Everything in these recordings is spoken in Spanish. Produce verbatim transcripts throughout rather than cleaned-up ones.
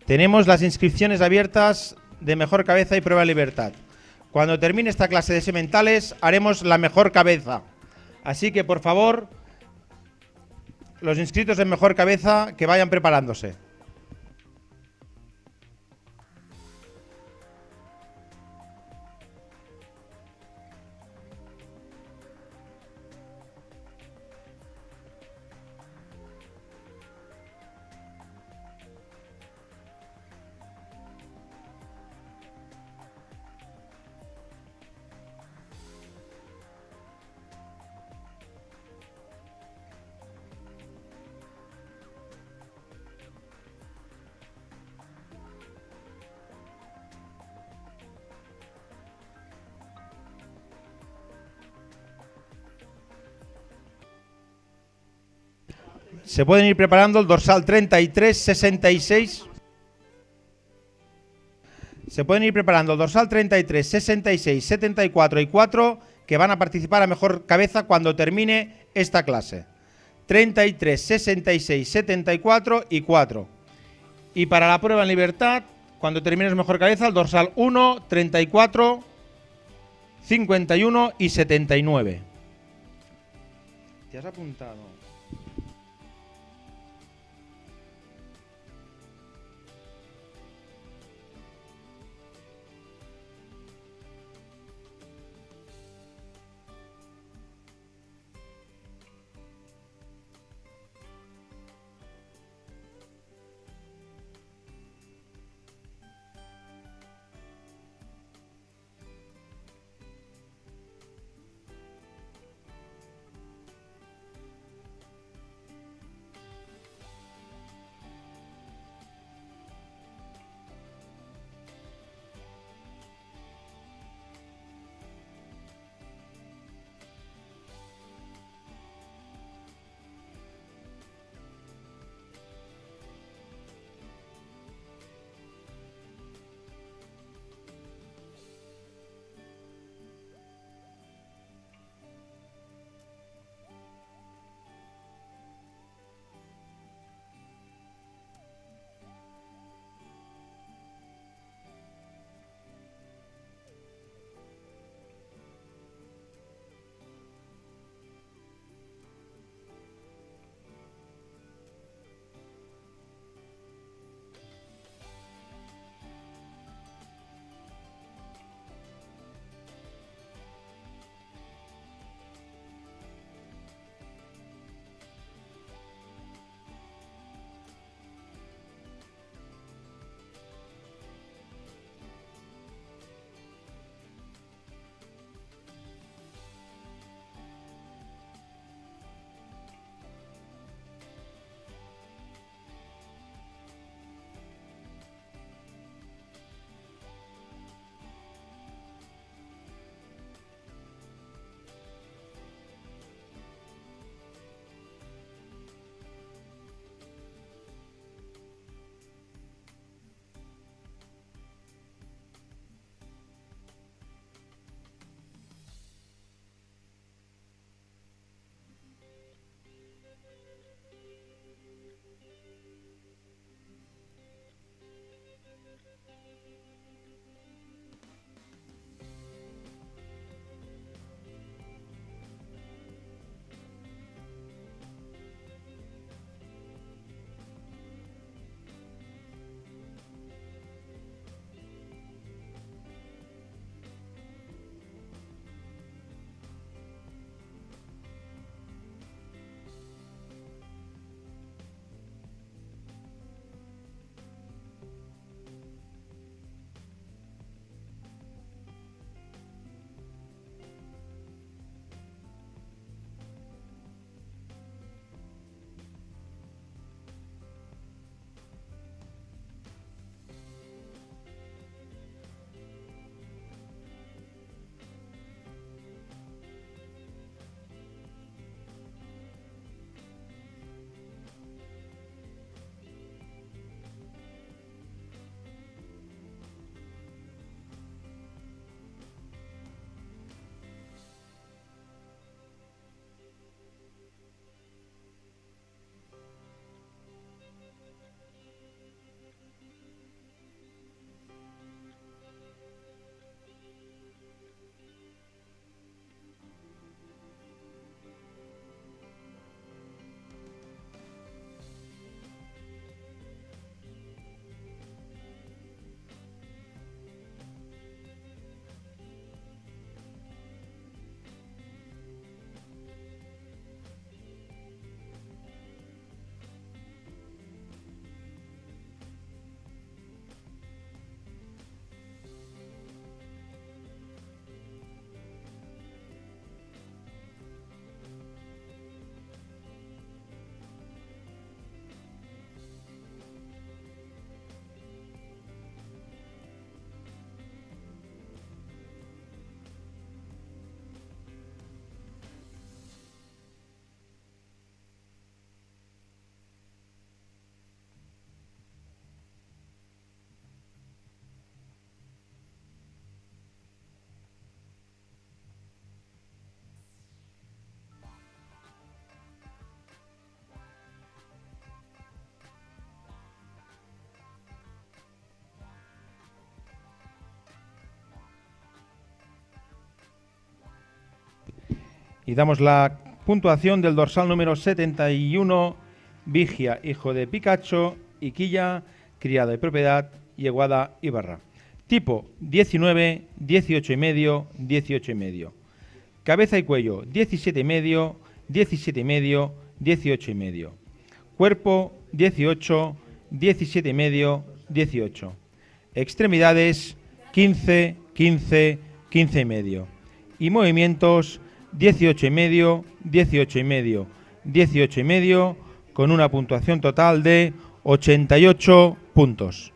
Tenemos las inscripciones abiertas de Mejor Cabeza y Prueba de Libertad. Cuando termine esta clase de sementales haremos la mejor cabeza. Así que, por favor, los inscritos en Mejor Cabeza que vayan preparándose. Se pueden ir preparando el dorsal treinta y tres, sesenta y seis. Se pueden ir preparando el dorsal treinta y tres, sesenta y seis, setenta y cuatro y cuatro, que van a participar a Mejor Cabeza cuando termine esta clase. treinta y tres, sesenta y seis, setenta y cuatro y cuatro. Y para la prueba en libertad, cuando termines Mejor Cabeza, el dorsal uno, treinta y cuatro, cincuenta y uno y setenta y nueve. ¿Te has apuntado? Y damos la puntuación del dorsal número setenta y uno, Vigia, hijo de Picacho y Quilla, criada de propiedad, Yeguada y Barra. Tipo diecinueve, dieciocho y medio, dieciocho y medio. Cabeza y cuello diecisiete y medio, diecisiete y medio, dieciocho y medio. Cuerpo dieciocho, diecisiete y medio, dieciocho. Extremidades quince, quince, quince y medio. Y movimientos dieciocho y medio, dieciocho y medio, dieciocho y medio, con una puntuación total de ochenta y ocho puntos.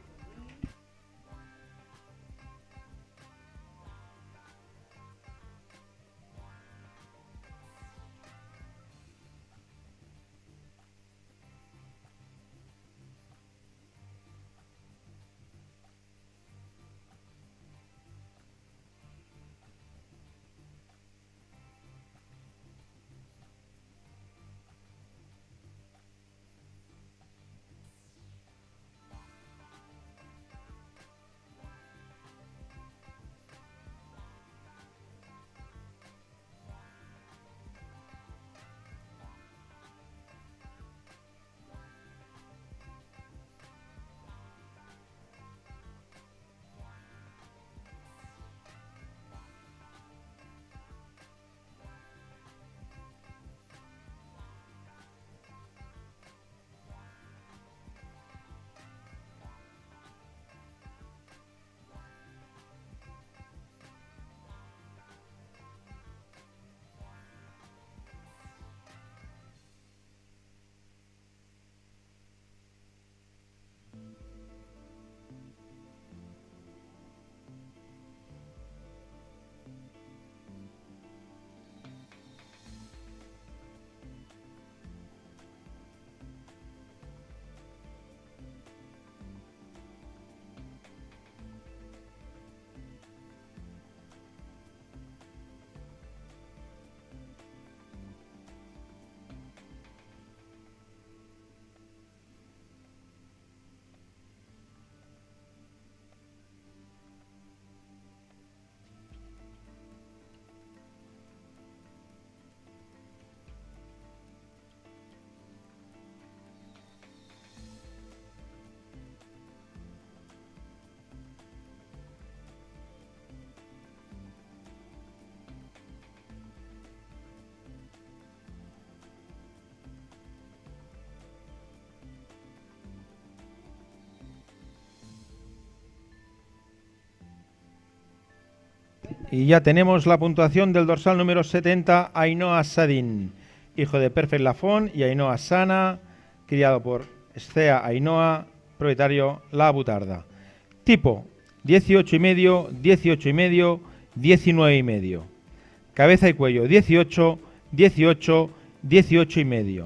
Y ya tenemos la puntuación del dorsal número setenta, Ainhoa Sadin, hijo de Perfect Lafón y Ainhoa Sana, criado por Scea Ainhoa, propietario La Butarda. Tipo dieciocho y medio, dieciocho y medio, diecinueve y medio. Cabeza y cuello dieciocho, dieciocho, dieciocho y medio.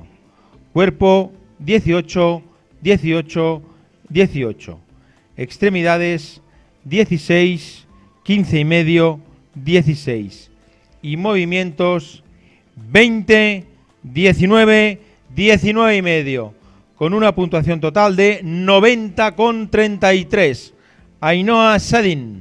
Cuerpo dieciocho, dieciocho, dieciocho. Extremidades dieciséis, quince y medio, dieciséis. Y movimientos veinte, diecinueve, diecinueve y medio. Con una puntuación total de noventa coma treinta y tres. Ainhoa Sadin.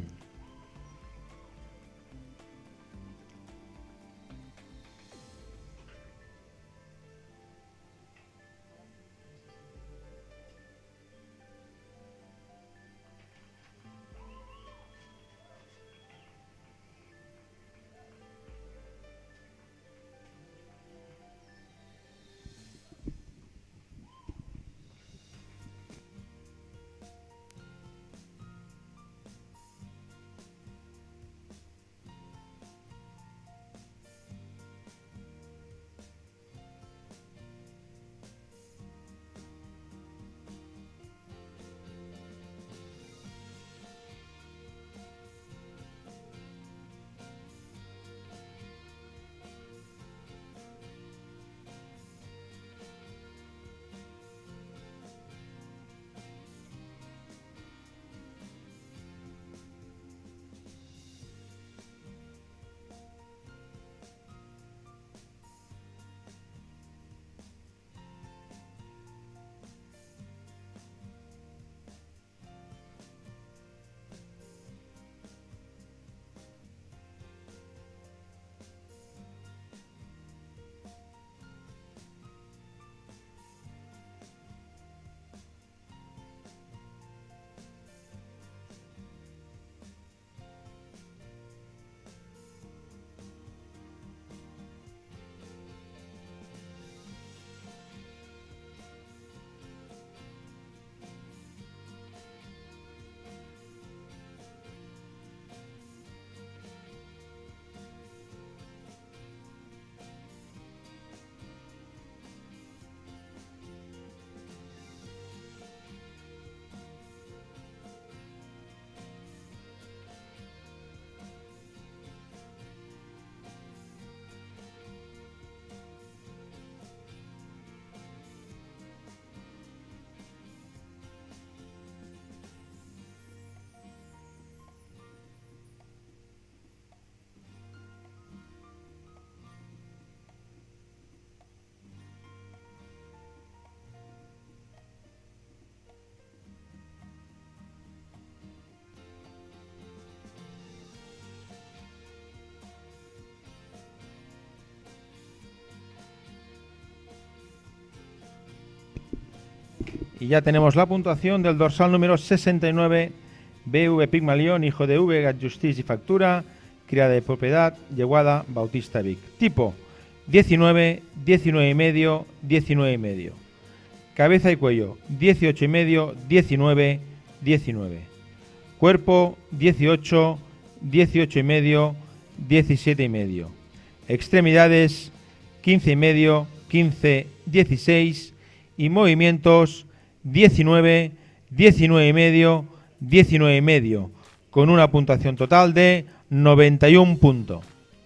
Y ya tenemos la puntuación del dorsal número sesenta y nueve, B V Pigmalión, hijo de V, Justice y Factura, criada de propiedad, yeguada, Bautista Vic. Tipo diecinueve, diecinueve y medio, diecinueve y medio. Cabeza y cuello dieciocho y medio, diecinueve, diecinueve. Cuerpo dieciocho, dieciocho y medio, diecisiete y medio. Extremidades quince y medio, quince, dieciséis y movimientos diecinueve, diecinueve y medio, diecinueve y medio, con una puntuación total de noventa y un puntos.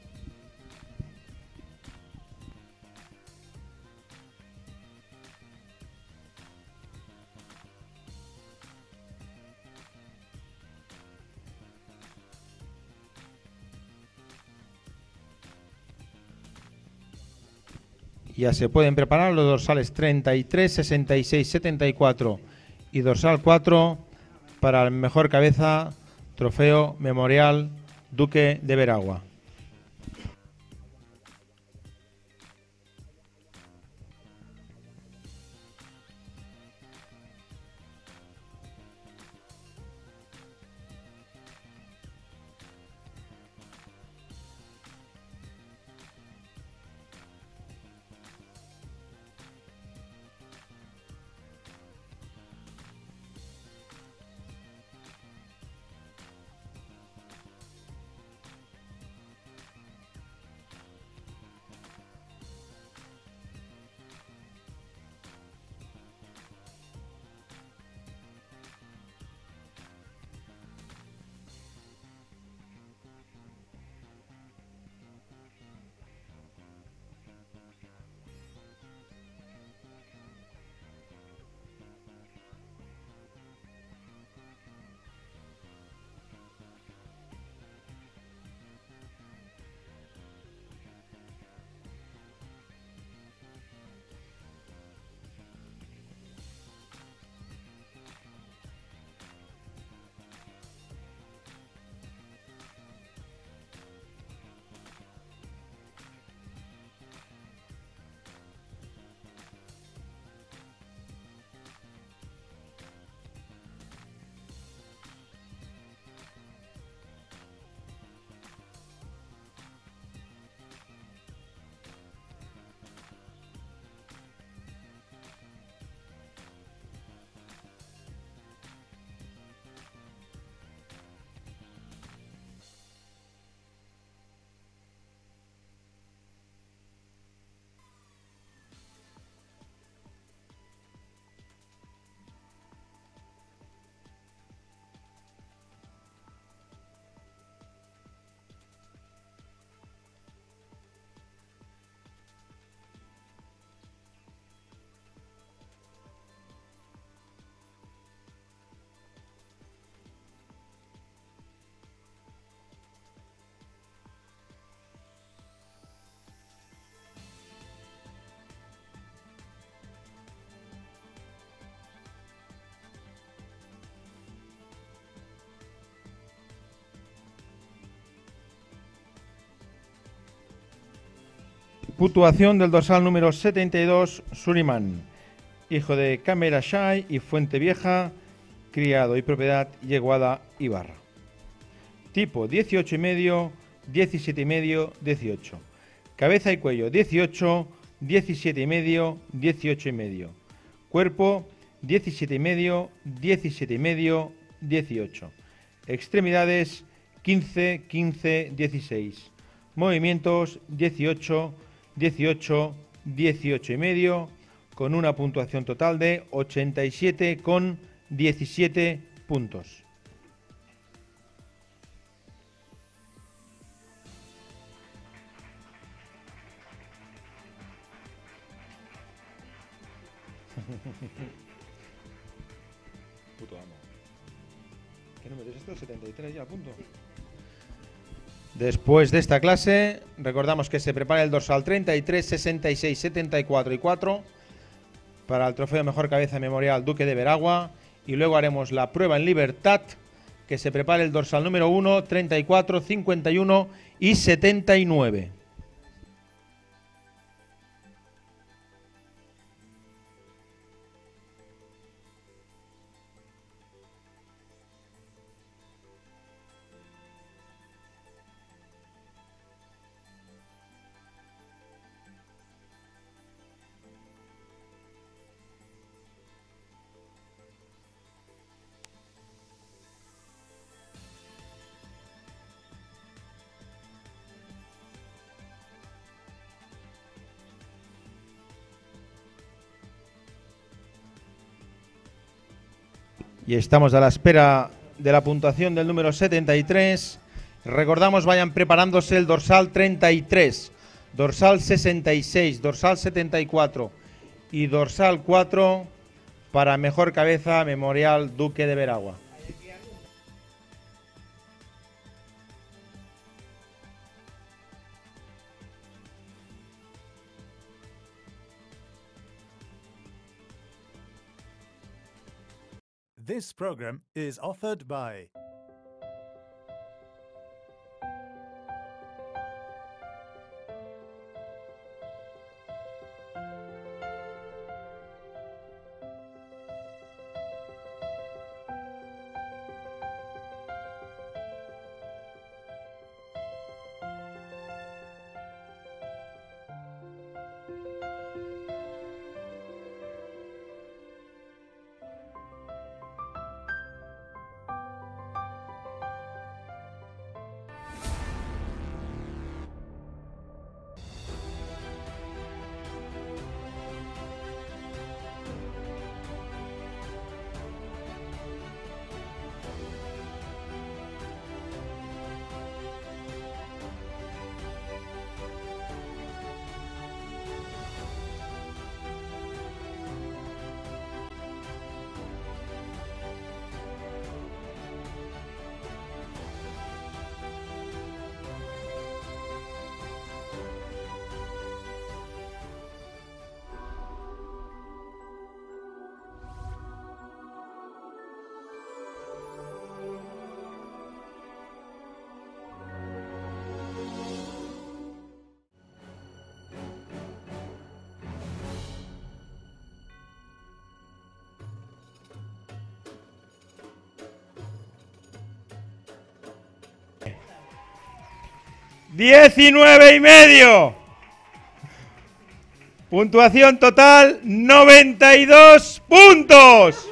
Ya se pueden preparar los dorsales treinta y tres, sesenta y seis, setenta y cuatro y dorsal cuatro para el mejor cabeza, trofeo memorial Duque de Veragua. Puntuación del dorsal número setenta y dos, Suriman, hijo de Camera Shai y Fuente Vieja, criado y propiedad Yeguada Ibarra. Tipo dieciocho y medio, diecisiete y medio, dieciocho. Cabeza y cuello dieciocho, diecisiete y medio, dieciocho y medio. Cuerpo diecisiete y medio, diecisiete y medio, dieciocho. Extremidades quince, quince, dieciséis. Movimientos dieciocho, dieciocho, dieciocho y medio, con una puntuación total de ochenta y siete con diecisiete puntos. Puto amo. ¿Qué número es esto? setenta y tres ya, punto. Después de esta clase, recordamos que se prepara el dorsal treinta y tres, sesenta y seis, setenta y cuatro y cuatro para el trofeo Mejor Cabeza Memorial Duque de Veragua, y luego haremos la prueba en libertad, que se prepare el dorsal número uno, treinta y cuatro, cincuenta y uno y setenta y nueve. Y estamos a la espera de la puntuación del número setenta y tres. Recordamos, vayan preparándose el dorsal treinta y tres, dorsal sesenta y seis, dorsal setenta y cuatro y dorsal cuatro para mejor cabeza Memorial Duque de Veragua. This program is offered by diecinueve y medio. Puntuación total noventa y dos puntos.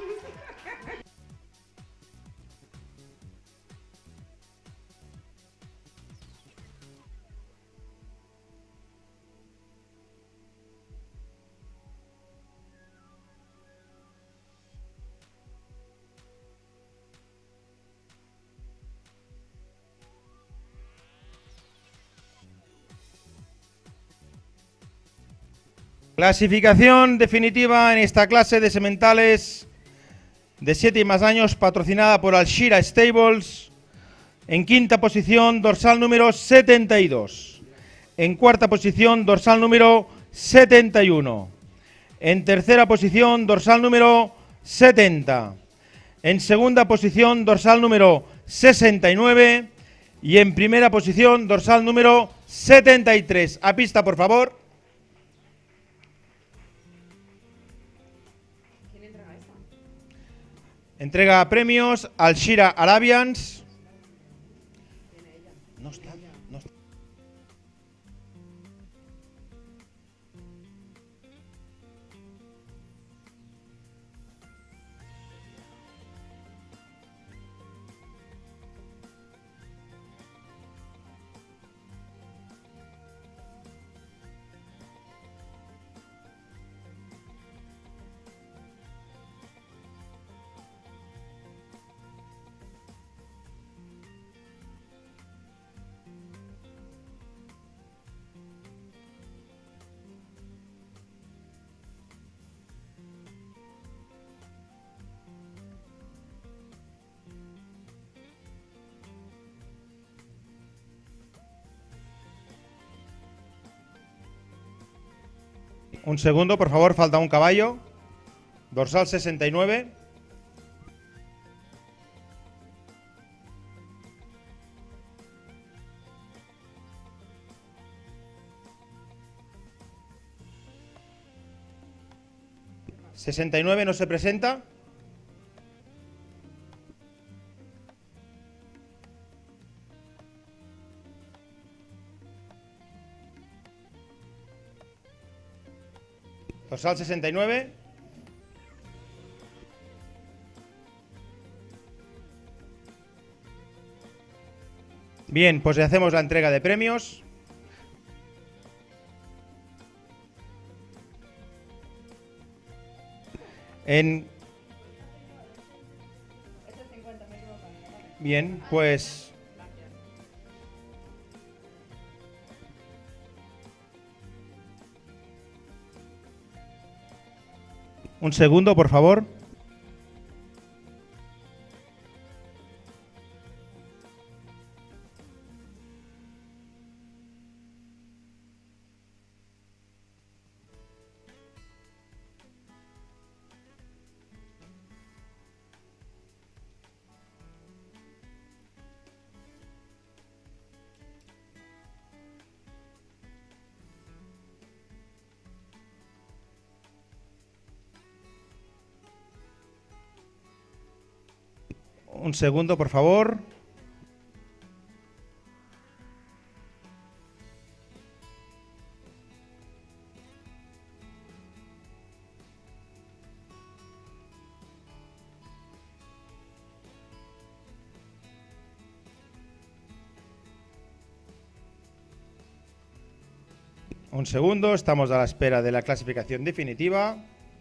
Clasificación definitiva en esta clase de sementales de siete y más años, patrocinada por Alshira Stables. En quinta posición, dorsal número setenta y dos. En cuarta posición, dorsal número setenta y uno. En tercera posición, dorsal número setenta. En segunda posición, dorsal número sesenta y nueve. Y en primera posición, dorsal número setenta y tres. A pista, por favor. Entrega premios Alshira Arabians. No está, no está. Un segundo, por favor, falta un caballo. Dorsal sesenta y nueve. sesenta y nueve no se presenta. Dorsal sesenta y nueve. Bien, pues le hacemos la entrega de premios. En Bien, pues... Un segundo, por favor. Un segundo, por favor. Un segundo, estamos a la espera de la clasificación definitiva.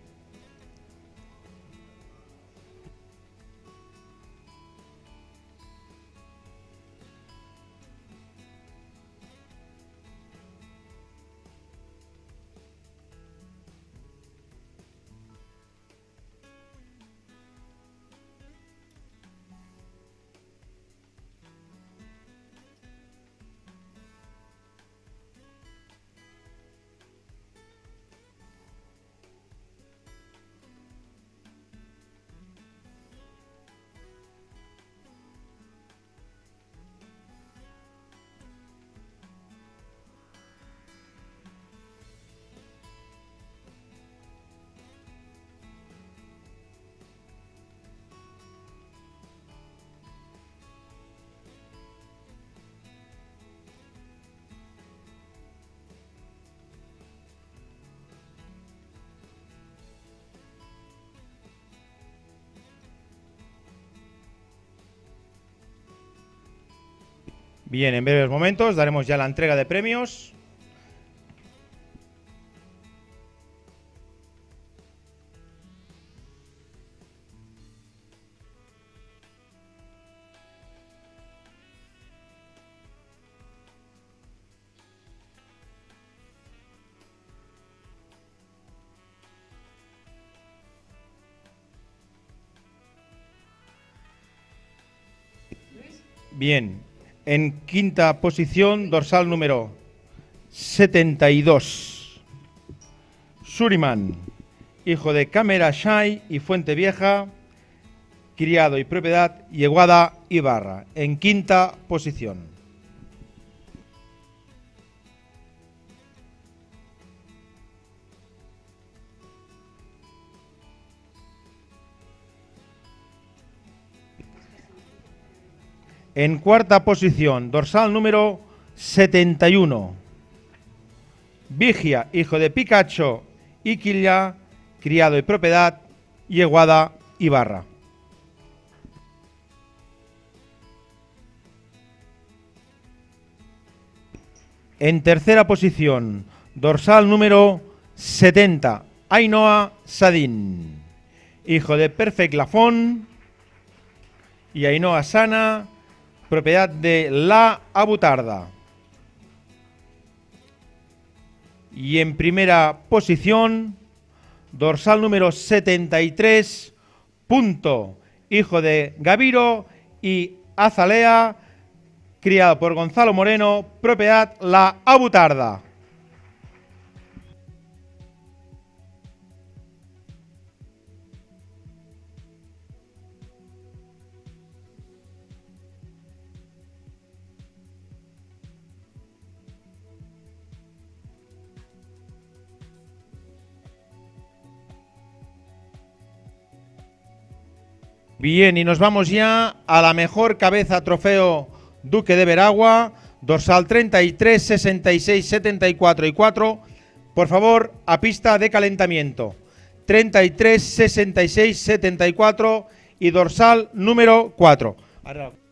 Bien, en breves momentos daremos ya la entrega de premios. Bien, en quinta posición, dorsal número setenta y dos, Suriman, hijo de Cámara Shai y Fuente Vieja, criado y propiedad Yeguada Ibarra, en quinta posición. En cuarta posición, dorsal número setenta y uno, Vigia, hijo de Picacho y Quilla, criado y propiedad Yeguada Ibarra. En tercera posición, dorsal número setenta, Ainhoa Sadín, hijo de Perfect Lafón y Ainhoa Sana, propiedad de La Abutarda. Y en primera posición, dorsal número setenta y tres, Punto, hijo de Gaviro y Azalea, criado por Gonzalo Moreno, propiedad La Abutarda. Bien, y nos vamos ya a la mejor cabeza trofeo Duque de Veragua, dorsal treinta y tres, sesenta y seis, setenta y cuatro y cuatro. Por favor, a pista de calentamiento. treinta y tres, sesenta y seis, setenta y cuatro y dorsal número cuatro. Ahora...